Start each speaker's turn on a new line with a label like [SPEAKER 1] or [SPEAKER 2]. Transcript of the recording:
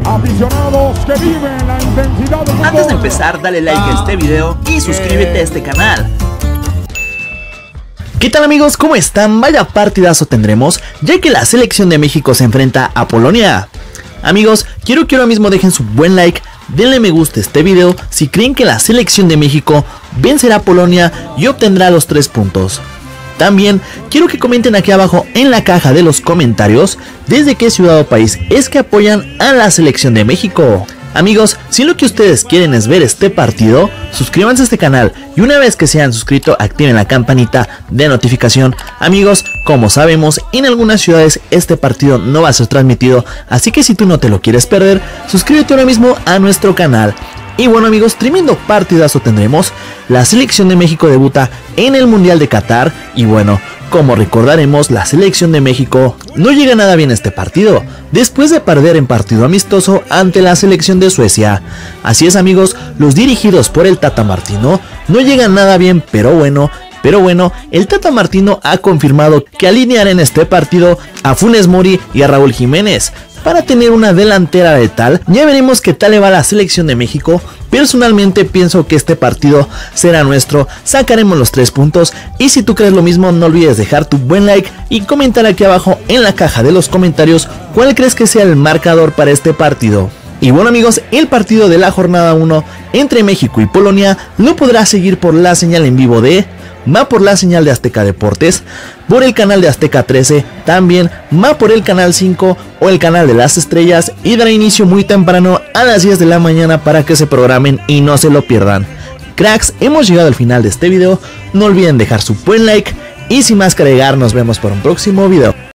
[SPEAKER 1] Aficionados que viven la intensidad del fútbol.
[SPEAKER 2] Antes de empezar, dale like a este video y suscríbete a este canal. ¿Qué tal amigos? ¿Cómo están? Vaya partidazo tendremos, ya que la selección de México se enfrenta a Polonia. Amigos, quiero que ahora mismo dejen su buen like, denle me gusta a este video si creen que la selección de México vencerá a Polonia y obtendrá los 3 puntos. También quiero que comenten aquí abajo en la caja de los comentarios desde qué ciudad o país es que apoyan a la selección de México. Amigos, si lo que ustedes quieren es ver este partido, suscríbanse a este canal y una vez que se hayan suscrito activen la campanita de notificación. Amigos, como sabemos, en algunas ciudades este partido no va a ser transmitido, así que si tú no te lo quieres perder, suscríbete ahora mismo a nuestro canal. Y bueno amigos, tremendo partidazo tendremos. La selección de México debuta en el Mundial de Qatar y bueno, como recordaremos, la selección de México no llega nada bien a este partido, después de perder en partido amistoso ante la selección de Suecia. Así es amigos, los dirigidos por el Tata Martino no llegan nada bien, pero bueno, el Tata Martino ha confirmado que alineará en este partido a Funes Mori y a Raúl Jiménez para tener una delantera letal. Ya veremos qué tal le va a la selección de México. Personalmente pienso que este partido será nuestro, sacaremos los 3 puntos y si tú crees lo mismo no olvides dejar tu buen like y comentar aquí abajo en la caja de los comentarios cuál crees que sea el marcador para este partido. Y bueno amigos, el partido de la jornada 1 entre México y Polonia lo podrás seguir por la señal en vivo va por la señal de Azteca Deportes, por el canal de Azteca 13, también va por el canal 5 o el canal de las estrellas y dará inicio muy temprano a las 10 de la mañana para que se programen y no se lo pierdan. Cracks, hemos llegado al final de este video, no olviden dejar su buen like y sin más que agregar nos vemos por un próximo video.